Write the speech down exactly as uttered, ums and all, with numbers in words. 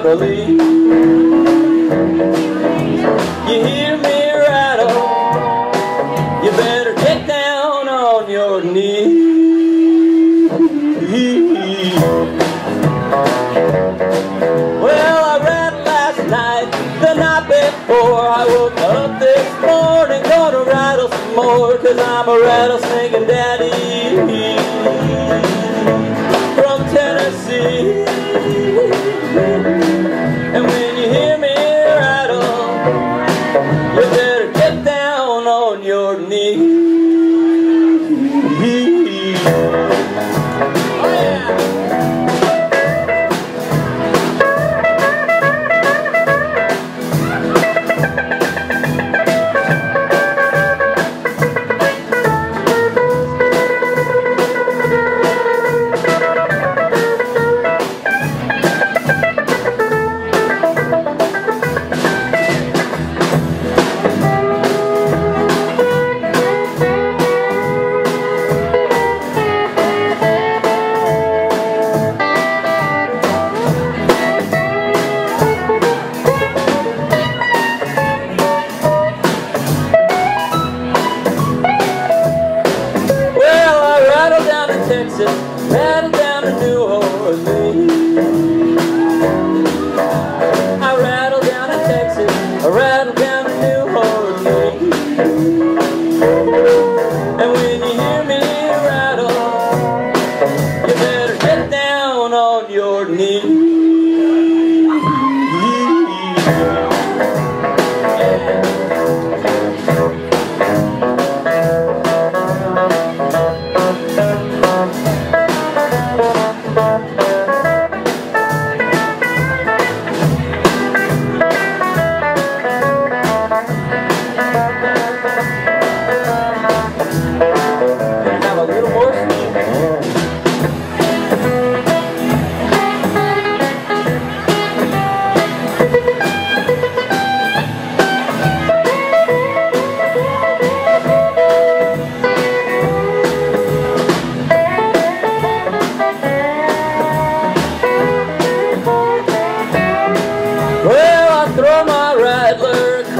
to leave. You hear me rattle, you better get down on your knees. Well, I rattled last night, the night before. I woke up this morning, gonna rattle some more, 'cause I'm a rattlesnakin' daddy from Tennessee. And when you hear me rattle, you better get down on your knees. Oh yeah! Texas, rattle down to New Orleans. I rattle down to Texas, I rattle down to New Orleans. And when you hear me rattle, you better get down on your knees. Well, I throw my rattler